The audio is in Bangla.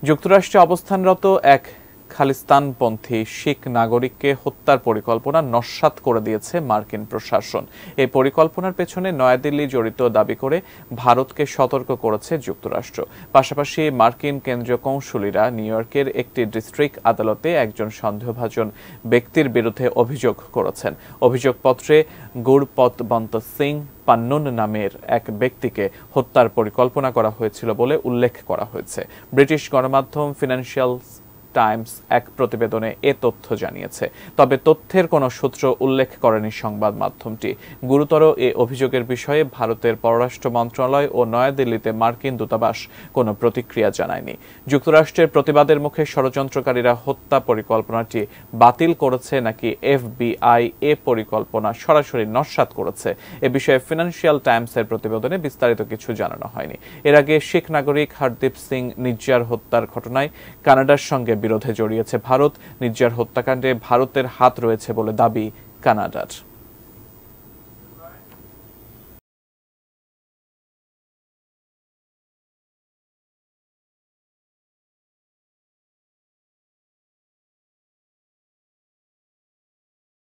যুক্তরাষ্ট্রে অবস্থানরত এক খালিস্তানপন্থী শিখ নাগরিককে হত্যার পরিকল্পনা নস্যাৎ করে দিয়েছে মার্কিন প্রশাসন। এই পরিকল্পনার পেছনে নয়াদিল্লি জড়িত দাবি করে ভারতকে সতর্ক করেছে যুক্তরাষ্ট্র। পাশাপাশি মার্কিন কেন্দ্রীয় কৌঁসুলিরা নিউ ইয়র্কের একটি ডিস্ট্রিক্ট আদালতে একজন সন্দেহভাজন ব্যক্তির বিরুদ্ধে অভিযোগ করেছেন। অভিযোগপত্রে গুরপতবন্ত সিং পান্নুন নামের এক ব্যক্তিকে হত্যার পরিকল্পনা করা হয়েছিল বলে উল্লেখ করা হয়েছে। ব্রিটিশ গণমাধ্যম ফিনান্সিয়াল টাইমস এক প্রতিবেদনে এ তথ্য জানিয়েছে। তবে তথ্যের কোনো সূত্র উল্লেখ করেনি সংবাদ মাধ্যমটি। গুরুতর এ অভিযোগের বিষয়ে ভারতের পররাষ্ট্র মন্ত্রণালয় ও নয়াদিল্লিতে মার্কিন দূতাবাস কোনো প্রতিক্রিয়া জানায়নি। যুক্তরাষ্ট্রের প্রতিবাদের মুখে ষড়যন্ত্রকারীরা হত্যা পরিকল্পনাটি বাতিল করেছে নাকি FBI এ পরিকল্পনা সরাসরি নস্যাৎ করেছে, এ বিষয়ে ফিনান্সিয়াল টাইমসের প্রতিবেদনে বিস্তারিত কিছু জানানো হয়নি। এর আগে শিখ নাগরিক হরদীপ সিং নিজ্জার হত্যার ঘটনায় কানাডার সঙ্গে বিরোধে জড়িয়েছে ভারত। নিজ্জার হত্যাকাণ্ডে ভারতের হাত রয়েছে বলে দাবি কানাডার।